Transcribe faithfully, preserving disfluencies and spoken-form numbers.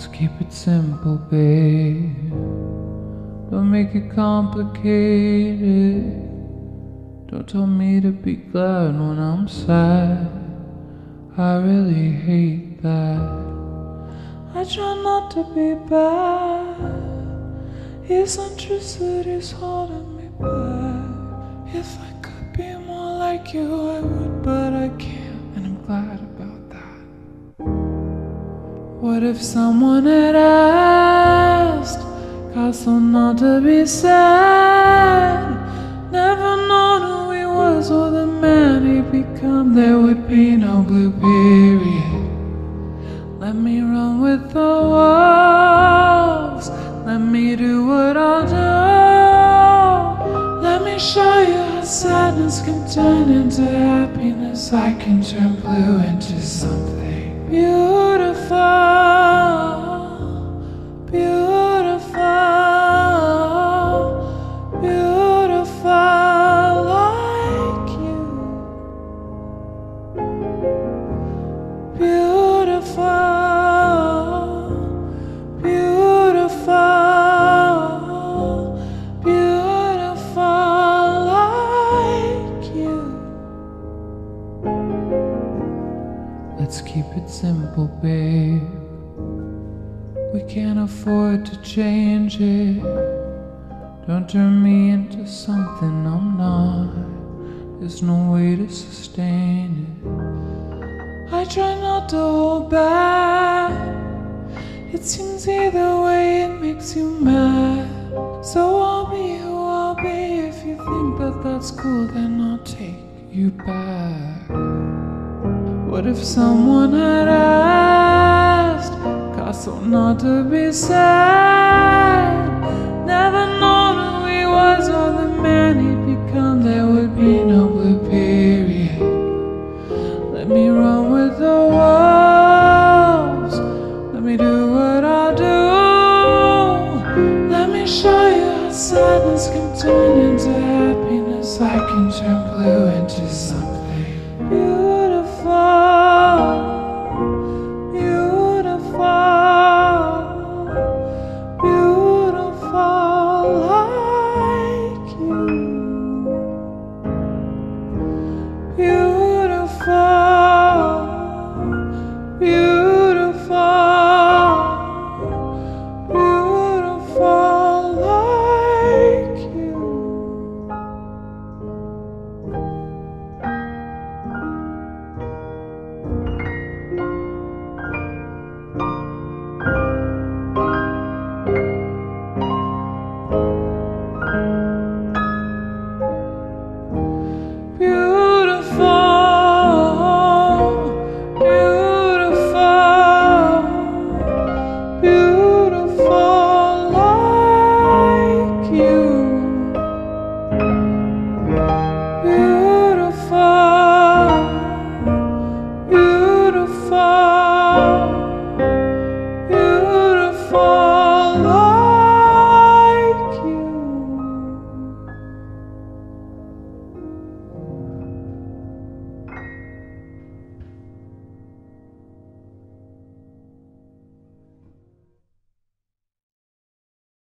Let's keep it simple, babe. Don't make it complicated. Don't tell me to be glad when I'm sad. I really hate that. I try not to be bad. Eccentricity's holding me back. If I could be more like you, I would, but I can't, and I'm glad about that. What if someone had asked Picasso not to be sad? Never known who he was or the man he'd become. There would be no blue period. Let me run with the wolves. Let me do what I'll do. Let me show you how sadness can turn into happiness. I can turn blue into something beautiful. Let's keep it simple, babe. We can't afford to change it. Don't turn me into something I'm not. There's no way to sustain it. I try not to hold back. It seems either way it makes you mad. So I'll be who I'll be. If you think that that's cool, then I'll take you back. What if someone had asked Picasso not to be sad? Never known who he was or the man he'd become. There would be no blue period. Let me run with the wolves. Let me do what I'll do. Let me show you how sadness can turn into happiness. I can turn blue into something